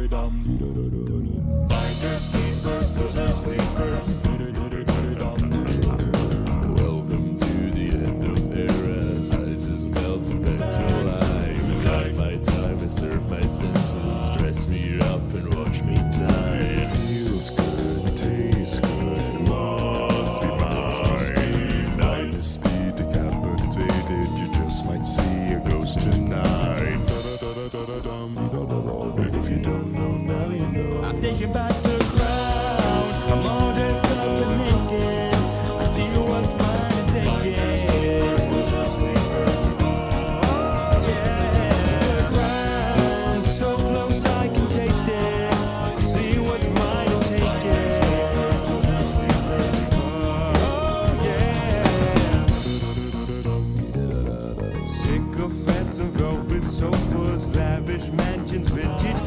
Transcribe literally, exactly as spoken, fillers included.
Finders, keepers, losers, sleepers. Welcome to the end of eras. Ices melting back to life. Like my time and serve my sentence. Dress me up and watch me die. Feels good, tastes good, must be mine. Dynasty decapitated, you just might see a ghost tonight. And if you don't know, now you know. I'm taking back the crown. I'm all dressed up and naked. I see what's mine and take it. Oh yeah, the crown so close I can taste it. I see what's mine and take it. Oh yeah. Sycophants and velvet sofas, lavish mansions, vintage